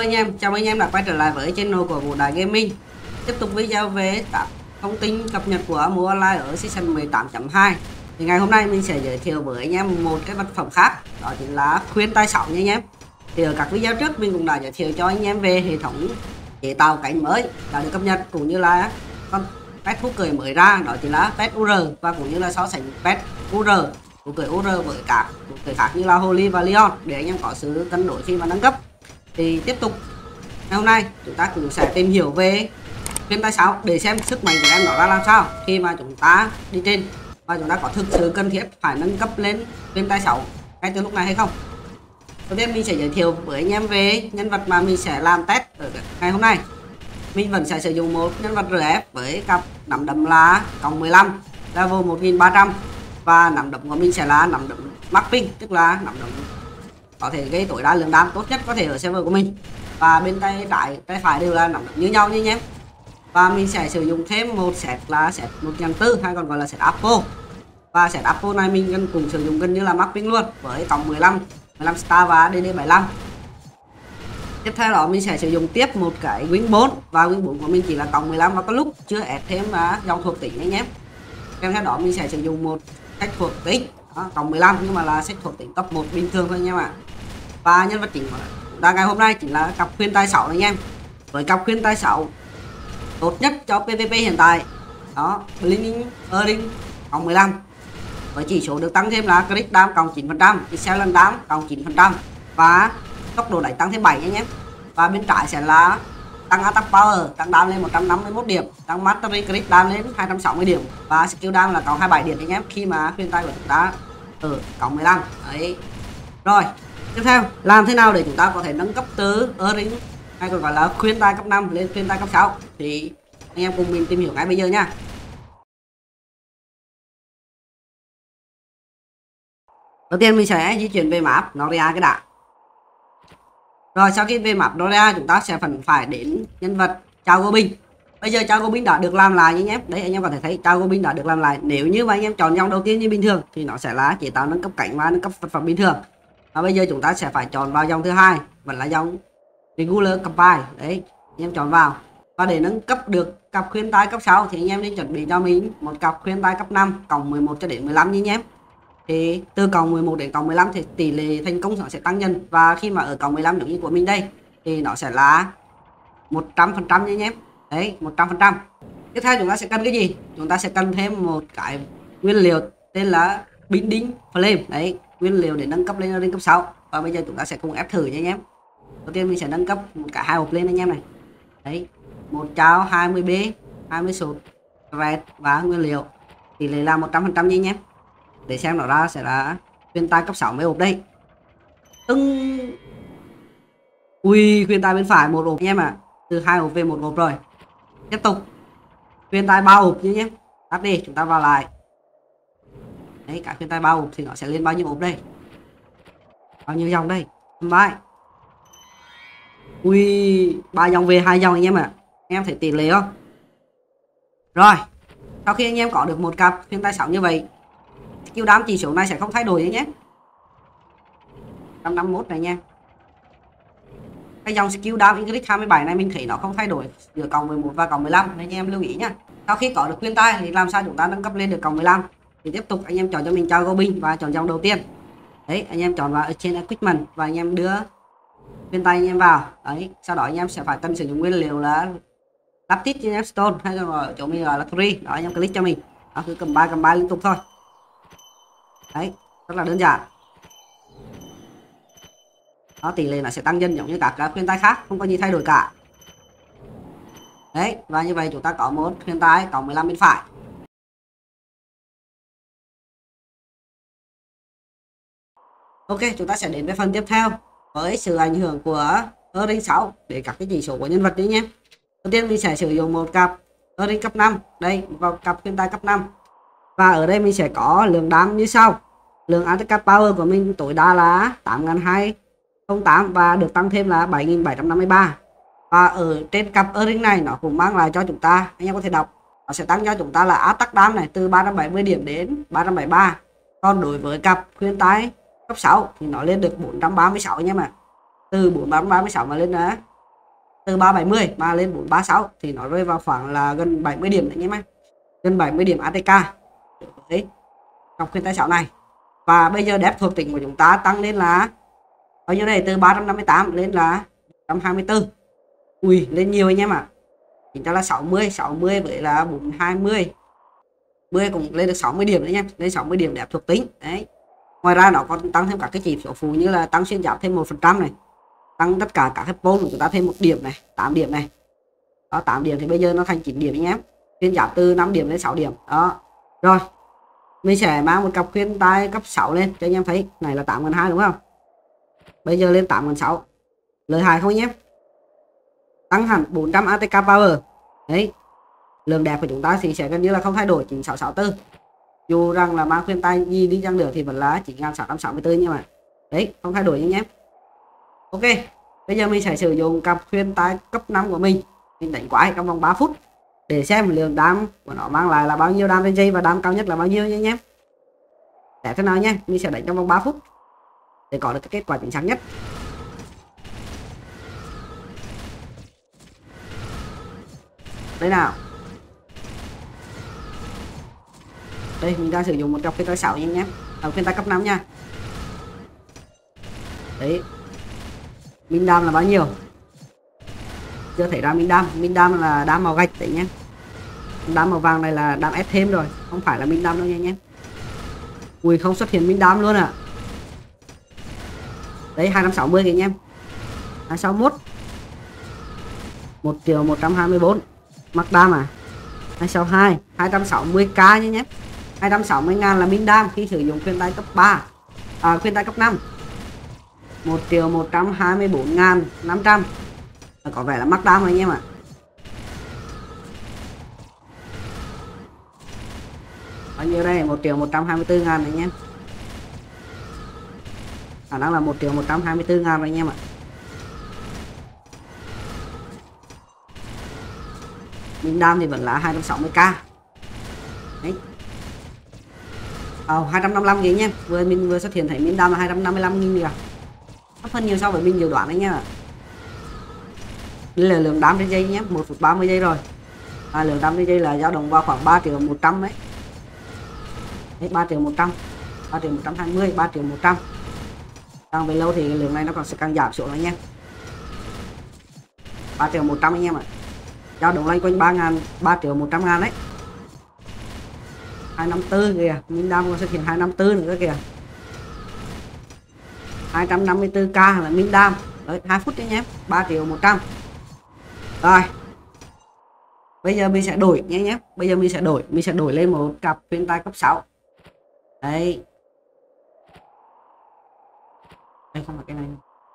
anh em, chào mừng anh em đã quay trở lại với channel của Vũ Đại Gaming. Tiếp tục video về các thông tin cập nhật của mùa online ở season 18.2. Thì ngày hôm nay mình sẽ giới thiệu với anh em một cái vật phẩm khác, đó chính là khuyên tai sóng nha anh em. Thì ở các video trước mình cũng đã giới thiệu cho anh em về hệ thống chế tạo cánh mới đã được cập nhật, cũng như là con pet thú cười mới ra, đó chính là pet UR, và cũng như là so sánh pet UR, thú cười UR với các thú cười khác như là Holly và Leon để anh em có sự cân đối khi mà nâng cấp. Thì tiếp tục ngày hôm nay chúng ta cũng sẽ tìm hiểu về khuyên tai sóng để xem sức mạnh của em nó ra làm sao khi mà chúng ta đi trên, và chúng ta có thực sự cần thiết phải nâng cấp lên khuyên tai sóng ngay từ lúc này hay không. Đầu tiên mình sẽ giới thiệu với anh em về nhân vật mà mình sẽ làm test ở ngày hôm nay. Mình vẫn sẽ sử dụng một nhân vật RF với cặp nắm đấm là cộng 15 level 1300, và nắm đấm của mình sẽ là nắm đấm max ping, tức là nắm đấm có thể gây tối đa lượng đam tốt nhất có thể ở server của mình, và bên tay trái tay phải đều là nắm đấm như nhau nha anh em. Và mình sẽ sử dụng thêm một set là set 1.4 hay còn gọi là set Apple, và set Apple này mình cùng sử dụng gần như là max ping luôn với cộng 15 star và DD75. Tiếp theo đó mình sẽ sử dụng tiếp một cái wing 4, và wing 4 của mình chỉ là cộng 15 và có lúc chưa ép thêm là dòng thuộc tính anh em. Kèm theo đó mình sẽ sử dụng một sách thuộc tính cộng 15 nhưng mà là sách thuộc tính cấp 1 bình thường thôi anh em ạ. Và nhân vật chính của chúng ta ngày hôm nay chính là cặp khuyên tai 6 anh em. Với cặp khuyên tai 6 tốt nhất cho PVP hiện tại đó, Blinding Earring cộng 15 với chỉ số được tăng thêm là crit dam cộng 9%, excellent dam cộng 9%, và tốc độ đánh tăng thêm 7 anh em. Và bên trái sẽ là tăng attack power, tăng dam lên 151 điểm, tăng mastery crit dam lên 260 điểm, và skill dam là cộng 27 điểm anh em khi mà khuyên tai của chúng ta ở cộng 15 đấy. Rồi tiếp theo làm thế nào để chúng ta có thể nâng cấp từ Earring hay còn gọi là khuyên tai cấp 5 lên khuyên tai cấp 6 thì anh em cùng mình tìm hiểu ngay bây giờ nha. Đầu tiên mình sẽ di chuyển về map Noria cái đã. Rồi sau khi về map Noria chúng ta sẽ phải đến nhân vật Chao Goblin. Bây giờ Chao Goblin đã được làm lại anh em. Đấy, anh em có thể thấy Chao Goblin đã được làm lại. Nếu như mà anh em chọn dòng đầu tiên như bình thường thì nó sẽ là chế tạo nâng cấp cảnh và nâng cấp vật phẩm bình thường. Và bây giờ chúng ta sẽ phải chọn vào dòng thứ hai, vẫn là dòng Regular Combine. Đấy, anh em chọn vào. Và để nâng cấp được cặp khuyên tai cấp 6 thì anh em nên chuẩn bị cho mình một cặp khuyên tai cấp 5 cộng 11 cho đến 15 nha anh em. Thì từ cộng 11 đến cộng 15 thì tỷ lệ thành công nó sẽ tăng dần, và khi mà ở cộng 15 giống như của mình đây thì nó sẽ là 100% nha anh em. Đấy, 100%. Tiếp theo chúng ta sẽ cần cái gì? Chúng ta sẽ cần thêm một cái nguyên liệu tên là Binding Flame. Đấy, nguyên liệu để nâng cấp lên cấp 6. Và bây giờ chúng ta sẽ cùng ép thử nha anh em. Đầu tiên mình sẽ nâng cấp cả hai hộp lên anh em này. Đấy, một cháo 20B, 20 sốt, red và nguyên liệu. Tỷ lệ là 100% nha anh em. Để xem nó ra sẽ là khuyên tai cấp 6 mấy hộp đây. Ui, khuyên tai bên phải một hộp anh em ạ. Từ hai hộp về một hộp rồi. Tiếp tục khuyên tai 3 hộp nhé. Tắt đi, chúng ta vào lại. Đấy, cả khuyên tai 3 hộp thì nó sẽ lên bao nhiêu hộp đây? Bao nhiêu dòng đây? Bye. Ui, 3 dòng về 2 dòng anh em ạ. Anh em thấy tỷ lệ không? Rồi, sau khi anh em có được một cặp khuyên tai 6 như vậy, skill đám chỉ số này sẽ không thay đổi nhé. 151 này nha. Cái dòng skill đám Ingrid 27 này mình thấy nó không thay đổi giữa cộng 11 và cộng 15 nên anh em lưu ý nhá. Sau khi có được khuyên tai thì làm sao chúng ta nâng cấp lên được cộng 15? Thì tiếp tục anh em chọn cho mình Chao Goblin và chọn dòng đầu tiên. Đấy, anh em chọn vào ở trên equipment và anh em đưa khuyên tai anh em vào. Đấy, sau đó anh em sẽ phải cần sử dụng nguyên liệu là Lapis Gemstone hay là chỗ mình gọi là Tree. Đó, anh em click cho mình. Đó, cứ cầm bài liên tục thôi. Đấy, rất là đơn giản. Đó, tỷ lệ nó sẽ tăng dần giống như các khuyên tai khác, không có gì thay đổi cả. Đấy, và như vậy chúng ta có một khuyên tai cộng 15 bên phải. Ok, chúng ta sẽ đến với phần tiếp theo với sự ảnh hưởng của Earring 6 để các cái chỉ số của nhân vật đấy nhé. Đầu tiên mình sẽ sử dụng một cặp Earring cấp 5, đây vào cặp khuyên tai cấp 5. Và ở đây mình sẽ có lượng đam như sau. Lượng attack power của mình tối đa là 8208 và được tăng thêm là 7753. Và ở trên cặp Earring này nó cũng mang lại cho chúng ta, anh em có thể đọc, nó sẽ tăng cho chúng ta là attack đam này từ 370 điểm đến 373. Còn đối với cặp khuyên tai cấp 6 thì nó lên được 436 anh em ạ. Từ 436 mà lên là từ 370 mà lên 436 thì nó rơi vào khoảng là gần 70 điểm đấy nhé em. Gần 70 điểm ATK đấy trong khuyên tay 6 này. Và bây giờ depth thuộc tính của chúng ta tăng lên là bao nhiêu này, từ 358 lên là 124. Ui lên nhiều anh em ạ. Chính ra là 60 với là 420 10 cũng lên được 60 điểm đấy nha, lên 60 điểm depth thuộc tính đấy. Ngoài ra nó còn tăng thêm các cái chỉ số phụ như là tăng xuyên giáp thêm 1% này, tăng tất cả các cái pole của chúng ta thêm 1 điểm này, 8 điểm này. Đó 8 điểm thì bây giờ nó thành 9 điểm anh em. Xuyên giáp từ 5 điểm đến 6 điểm. Đó. Rồi. Mình sẽ mang một cặp khuyên tai cấp 6 lên cho anh em thấy. Này là 8.200 đúng không? Bây giờ lên 8.600. Lợi hại không anh em? Tăng hẳn 400 ATK power. Đấy. Lượng đẹp của chúng ta thì sẽ gần như là không thay đổi, 9664. Dù rằng là mang khuyên tai gì đi chăng nữa thì vẫn là 9664 nhưng mà đấy, không thay đổi nha anh em. Ok. Bây giờ mình sẽ sử dụng cặp khuyên tai cấp 5 của mình. Mình đánh quái trong vòng 3 phút để xem lượng đam của nó mang lại là bao nhiêu đam trên giây và đam cao nhất là bao nhiêu nha anh em. Để thế nào nhé, mình sẽ đánh trong vòng 3 phút để có được cái kết quả chính xác nhất. Đây nào. Đây mình đang sử dụng một cặp khuyên tai 6 nha anh em. Khuyên tai cấp 5 nha. Đấy. Min đam là bao nhiêu? Chưa thấy ra min đam là đam màu gạch đấy nhé. Đam màu vàng này là đam ép thêm rồi, không phải là min đam đâu nha anh em. Ui không xuất hiện min đam luôn à. Đấy 260 kìa anh em. 261. 1.124. Mắc đam à. 262. 260k nha anh em. 260.000 là min đam khi sử dụng khuyên tai cấp 3. Khuyên tai cấp 5. 1.124.500. Có vẻ là mắc đam rồi anh em ạ. Bao nhiêu đây? 1.124.000 này anh em. Khả năng là 1.124.000 rồi anh em ạ. Min đam thì vẫn là 260k. Đấy. 255 kìa anh em. Mình vừa xuất hiện thấy min đam là 255.000 kìa. Thấp hơn nhiều so với mình dự đoán đấy nha. Đây là lượng đam trên giây nhé, 1 phút 30 giây rồi. Lượng đam trên giây là dao động vào khoảng 3.100.000 đấy. Đấy 3.100.000, 3.120.000, 3.100.000. Càng về lâu thì lượng này nó còn sẽ càng giảm xuống nữa nha. 3.100.000 anh em ạ. Dao động lên quanh 3.000, 3.100.000 đấy. 254 kìa, min đam còn xuất hiện 254 nữa kìa. 254k là min đam. Đấy 2 phút đấy nhé, 3.100.000. Rồi. Bây giờ mình sẽ đổi nhé. Bây giờ mình sẽ đổi lên một cặp khuyên tai cấp 6. Đấy. Đây không phải cái này.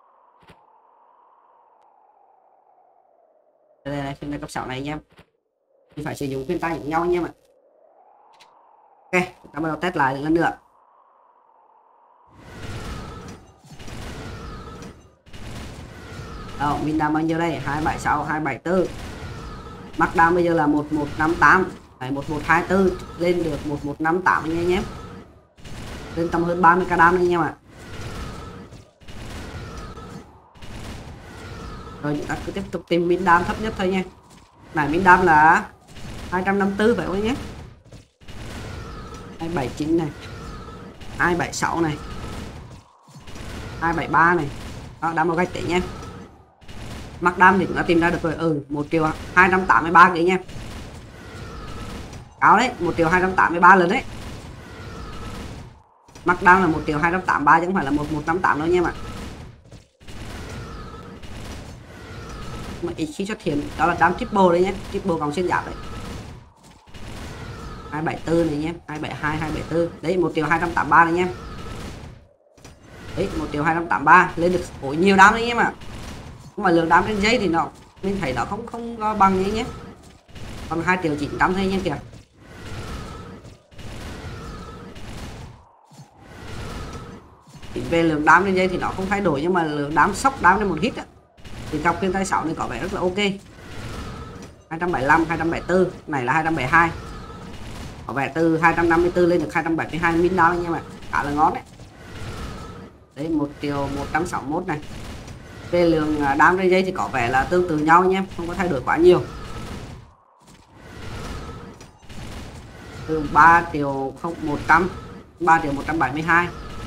Đây là khuyên tai cấp 6 này anh em. Mình phải sử dụng khuyên tai giống nhau anh em ạ. Ok, chúng ta bắt đầu test lại lần nữa. Min đam bao nhiêu đây? 276, 274. Max đam bây giờ là 1158. Đấy, 1124 lên được 1158 anh em. Lên tầm hơn 30k đam anh em ạ. Rồi chúng ta cứ tiếp tục tìm min đam thấp nhất thôi nha. Này min đam là 254 phải không anh nhé? 279 này. 276 này. 273 này. Đó, đam màu gạch đấy nhé. Mắc đam thì chúng ta tìm ra được rồi. 1.283 kìa anh em. Cao đấy, 1.283 lần đấy. Mắc đam là 1.283 chứ không phải là 1158 đâu anh em ạ. Mà ít khi xuất hiện đó là đam triple đấy nhé, triple vòng xuyên giáp đấy. 274 này nhé, 272, 274. Đấy 1.283 này nhé. Đấy 1.283 lên được ủi nhiều đam đấy anh em ạ. Nhưng mà lượng đam trên giấy thì nó mình thấy nó không bằng nhé. Còn 2.900.000 thôi nha kìa. Thì về lượng đam trên giấy thì nó không thay đổi, nhưng mà lượng đam sốc đam lên một hit á thì cặp khuyên tai 6 này có vẻ rất là ok. 275, 274, này là 272. Có vẻ từ 254 lên được 272 min đam anh em ạ. Khá là ngon đấy. Đấy 1.161 này. Về lượng đam trên giây thì có vẻ là tương tự nhau nhé, không có thay đổi quá nhiều. Từ 3 triệu 100, 3 triệu 172.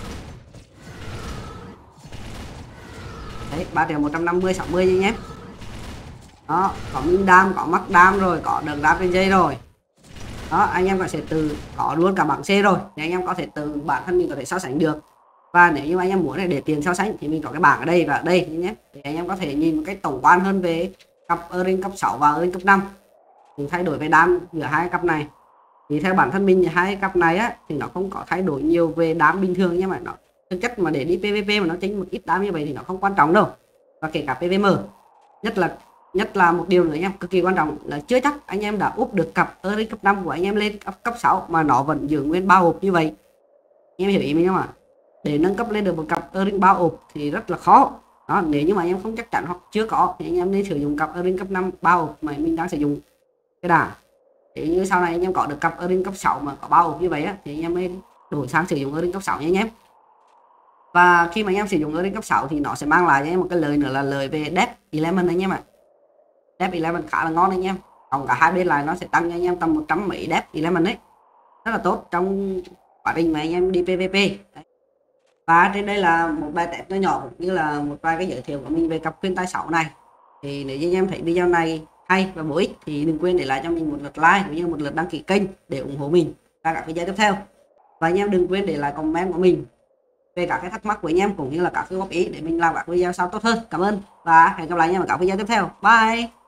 Đấy, 3 triệu 150 60 nhé. Đó, có min đam, có mắc đam rồi, có đợt đam trên dây rồi. Đó, anh em có thể từ có luôn cả bảng C rồi, thì anh em có thể từ bản thân mình có thể so sánh được. Và nếu như anh em muốn để tiền so sánh thì mình có cái bảng ở đây và ở đây nhé, để anh em có thể nhìn một cách tổng quan hơn về cặp Earring cấp 6 và Earring cấp 5. Mình thay đổi về đam giữa hai cặp này. Thì theo bản thân mình hai cặp này á thì nó không có thay đổi nhiều về đam bình thường, nhưng mà nó thực chất mà để đi PVP mà nó chênh một ít đam như vậy thì nó không quan trọng đâu. Và kể cả PVM, nhất là một điều nữa nha, cực kỳ quan trọng là chưa chắc anh em đã úp được cặp Earring cấp 5 của anh em lên cấp 6 mà nó vẫn giữ nguyên 3 hộp như vậy. Anh em hiểu ý mình không ạ? Để nâng cấp lên được một cặp Earring 3 hộp thì rất là khó. Đó, nếu như mà anh em không chắc chắn hoặc chưa có thì anh em nên sử dụng cặp Earring cấp 5 3 hộp mà mình đang sử dụng cái đã. Nếu như sau này anh em có được cặp Earring cấp 6 mà có 3 hộp như vậy á, thì anh em nên đổi sang sử dụng Earring cấp 6 nha anh em. Và khi mà anh em sử dụng Earring cấp 6 thì nó sẽ mang lại cho anh em một cái lời nữa là lời về Death Element anh em ạ. Death Element khá là ngon anh em. Còn cả hai bên lại nó sẽ tăng cho anh em tầm 100 mấy Death Element đấy. Rất là tốt trong quá trình mà anh em đi PVP. Đấy. Và trên đây là một bài test nó nhỏ cũng như là một vài cái giới thiệu của mình về cặp khuyên tai 6 này. Thì nếu như anh em thấy video này hay và bổ ích thì đừng quên để lại cho mình một lượt like cũng như một lượt đăng ký kênh để ủng hộ mình ra các video tiếp theo. Và anh em đừng quên để lại comment của mình về các cái thắc mắc của anh em cũng như là các cái góp ý để mình làm các video sau tốt hơn. Cảm ơn và hẹn gặp lại anh em ở các video tiếp theo. Bye.